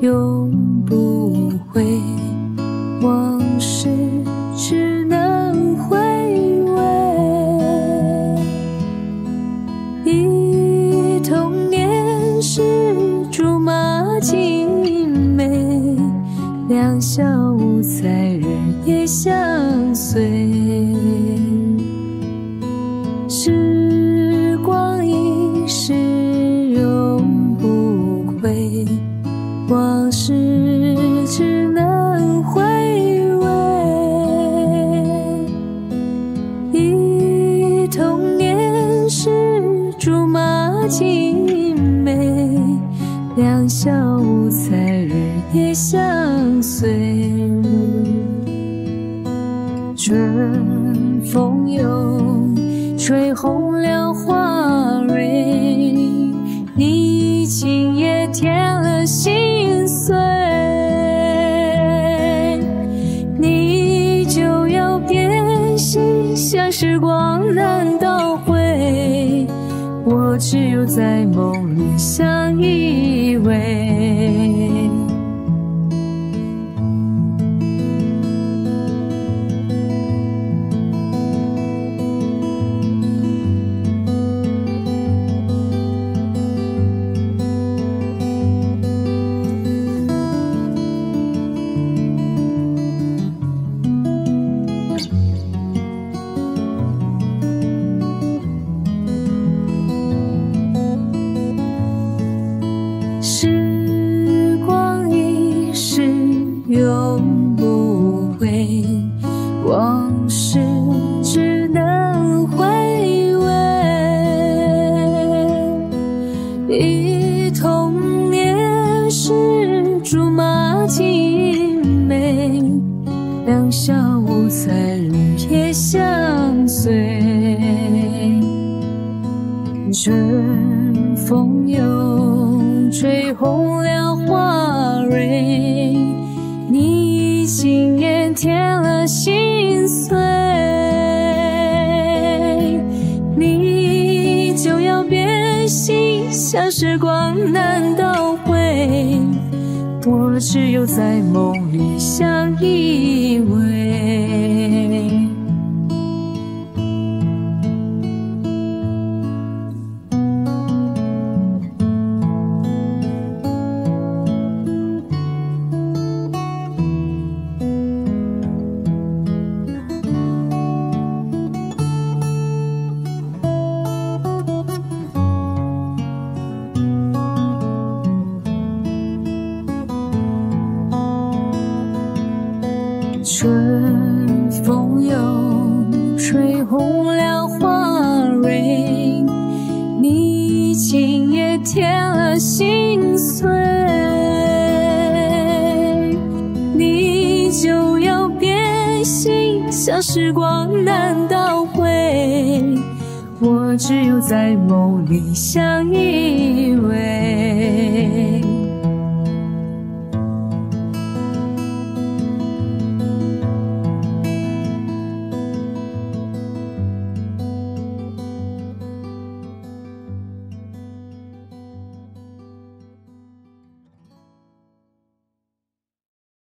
永不会，往事只能回味。忆童年时竹马青梅，两小无猜，日夜相随。时光一逝永不回，往事只能回味。忆童年时竹马青梅，两小无猜，日夜相随。春风又吹红了花蕊，你情也添了心碎。你就要变心，像时光难倒回，我只有在梦里相依偎。时光一逝永不回，往事只能回味。忆童年时竹马青梅，两小无猜，日夜相随。春风又吹红了花蕊，你情也添了心碎。你就要变心，像时光难倒回，我只有在梦里相依偎。春风又吹红了花蕊，你情也添了心碎。你就要变心，像时光难倒回，我只有在梦里相依偎。